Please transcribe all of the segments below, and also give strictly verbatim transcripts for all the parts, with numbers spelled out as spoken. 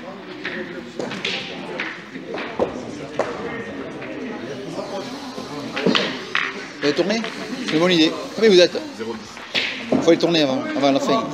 Vous allez tourner? C'est une bonne idée. Combien vous êtes? Il faut les tourner avant, avant la fin.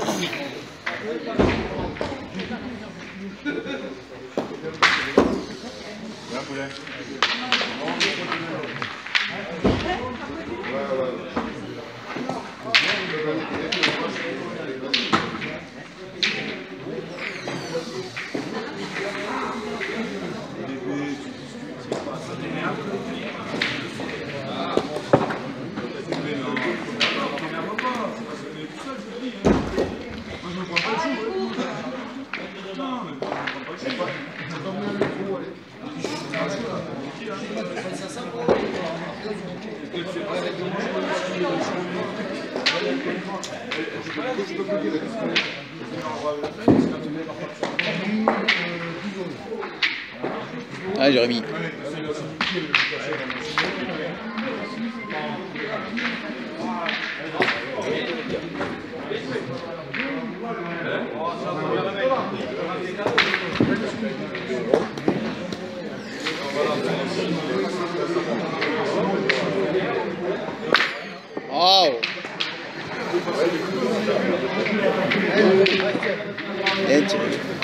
Ah, Jérémy. Wow. Bien tiré.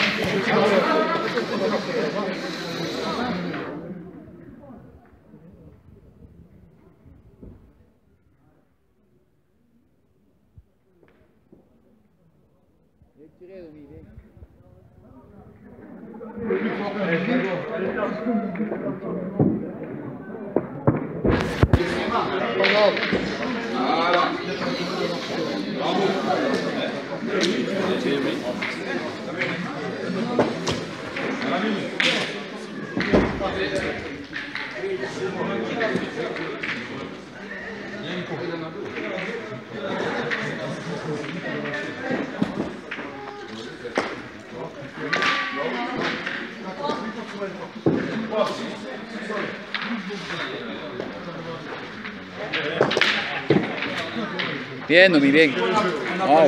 Bien, Nomi, bien. Wow.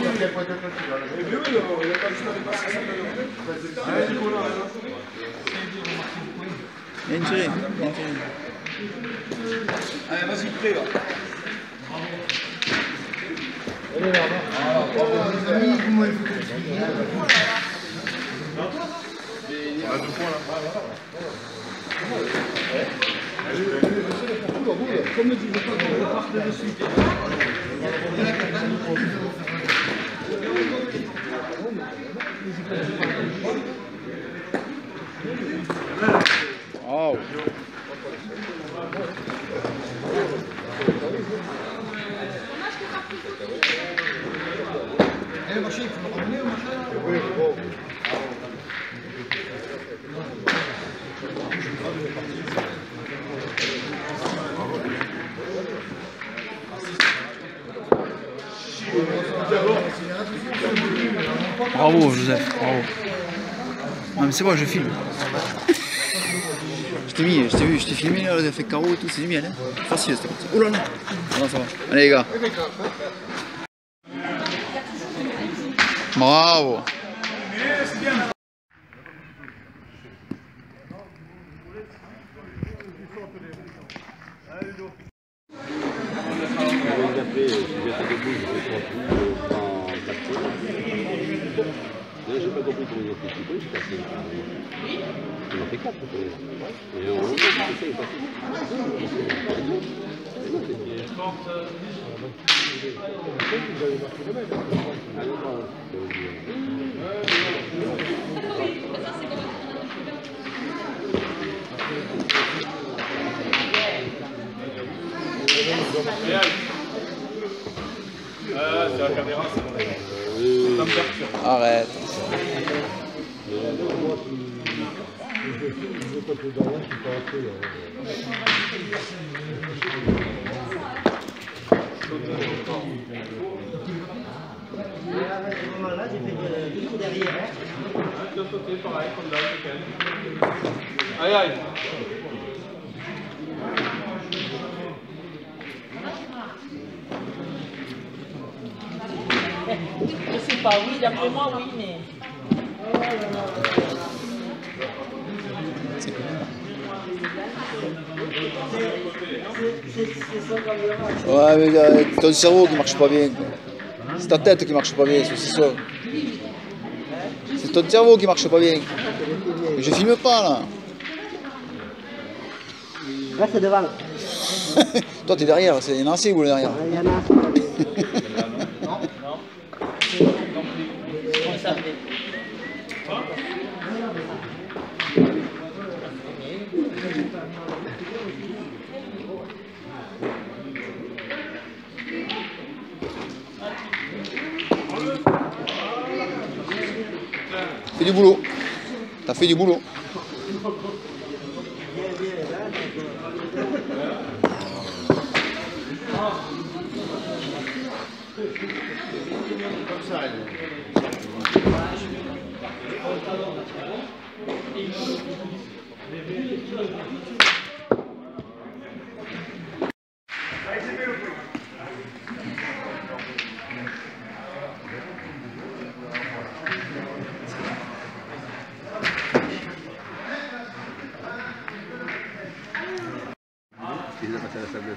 Bien tiré, bien tiré. Allez, vas-y, prêt là. Allez là, bravo les amis, comment il faut continuer. On a deux points là. Comme ne disait pas qu'on reparte de suite. Wow. Eh, machin, il faut le ramener au machin. Oui, bon. Bravo Joseph, bravo. Non mais c'est bon, je filme. Je t'ai mis, je t'ai vu, je t'ai filmé, là, j'ai fait carreau et tout, c'est génial, hein. Facile c'était parti. Oh là là. Non, ça va. Allez les gars. Bravo. J'ai pas compris comment il a fait couper, j'ai passé. Il en fait quatre. Et on ça, il est passé. Ah, c'est la caméra, c'est bon. Ça me perturbe. Arrête. À ce moment-là, j'ai fait deux tours derrière. De l'autre côté, pareil, comme là, nickel. Aïe aïe. Je sais pas, oui, d'après moi, oui, mais... Ouais, mais euh, ton cerveau qui marche pas bien. C'est ta tête qui marche pas bien, c'est ça. C'est ton cerveau qui marche pas bien. Je filme pas là. Reste devant. Toi t'es derrière, c'est un ancien ou derrière. Il y en a un. Fais du boulot. T'as fait du boulot. Il a passé à la sableuse.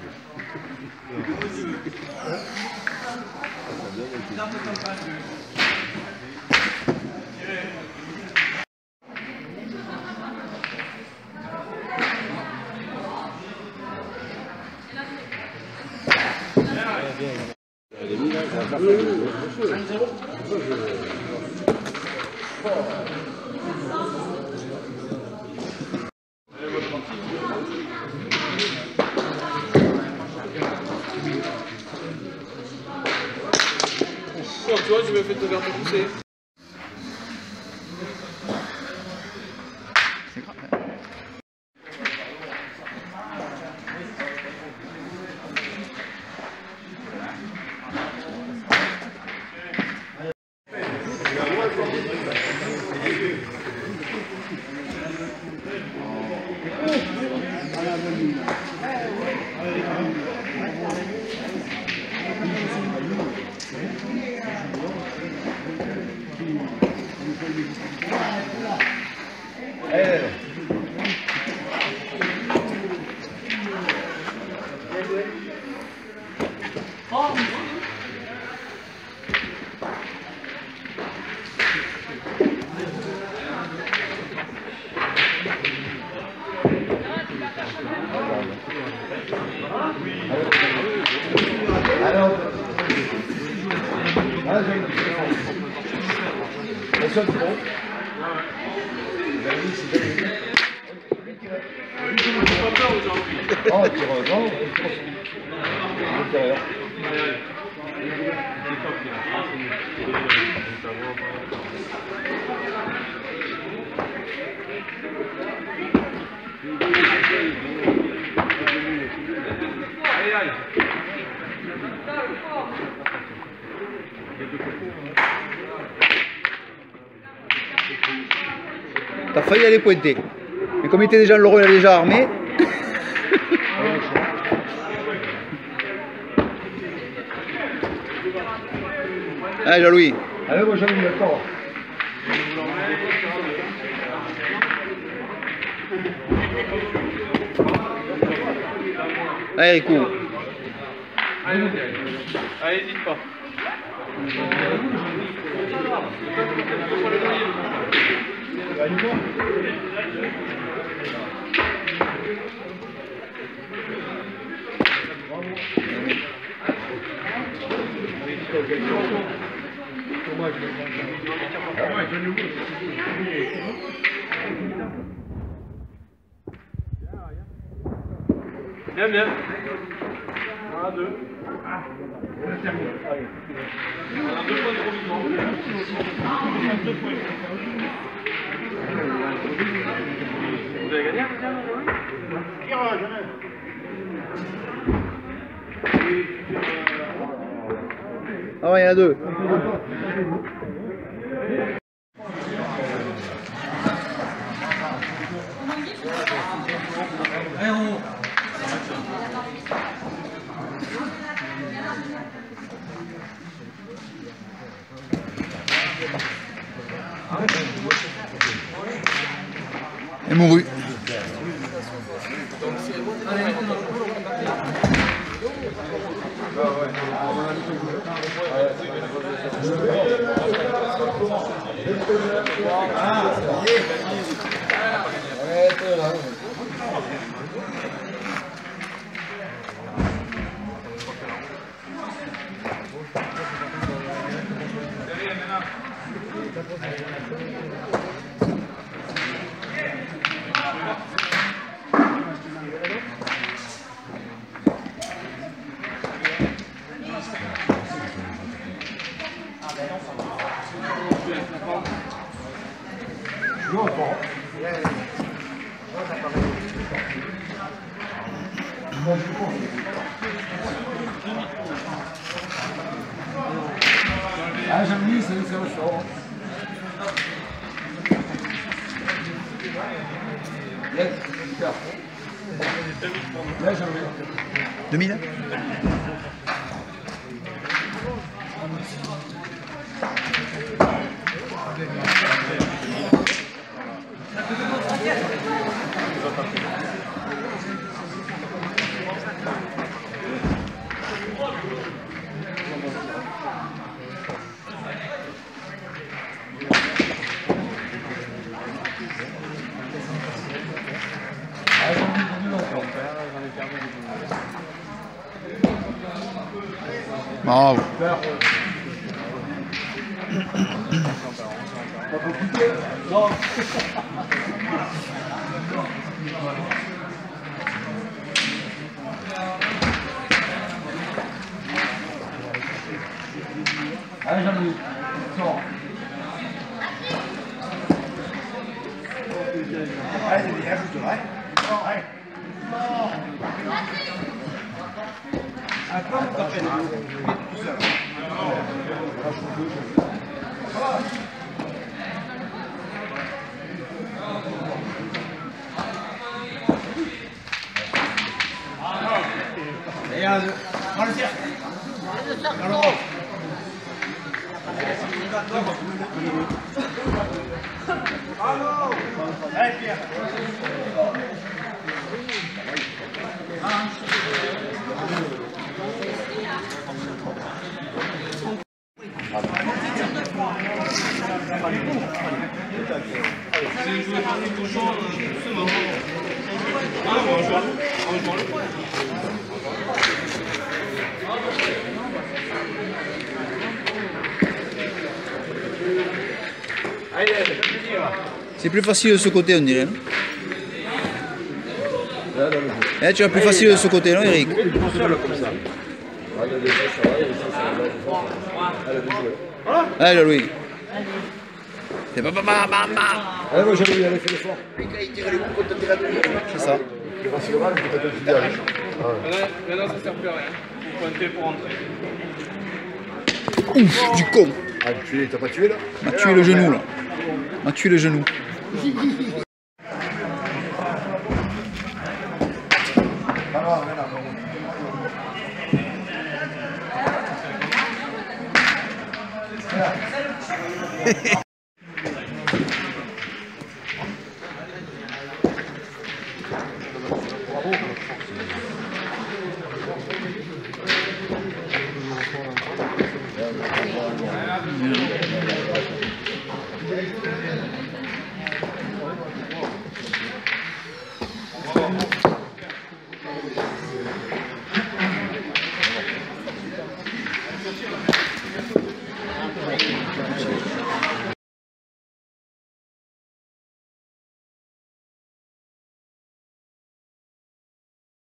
Oh, tu vois, je me fais te faire te pousser. Oh, tu regardes. Aïe aïe. T'as failli aller pointer. Mais comme il était déjà le rôle, il a déjà armé. Allez Jean-Louis. Allez, moi j'avais mis le corps. Allez Rico. Allez, allez, hésite pas. Bien, bien. Un, deux. On a deux points de provision. Deux points. Vous avez gagné un deuxième aujourd'hui? Ah ouais, il y en a deux. Et mouru. Ah, j'aime bien, c'est c'est au chaud. Yes, super. Là, j'aime bien. deux mille. Bravo. Allez, Jean-Louis, sors. Allez, c'est bien, je te ouais. Allez. Attends, t'as fait tout seul. Regarde, prends le cercle. Dans le rôle. Allez, Pierre. C'est jouer par les cochons, ce moment. Ah, on va jouer le point. C'est plus facile de ce côté, on dirait. Non eh, tu as plus facile de ce côté, non, Eric? Allez, Louis. C'est pas pas pas pas pas. Allez, moi j'avais aller faire le soir. C'est ça. Maintenant, ça sert plus à rien. Faut pointer pour rentrer. Ouf, du con. Ah, tu t'as pas tué là? M'a tué le genou là. M'a tué le genou.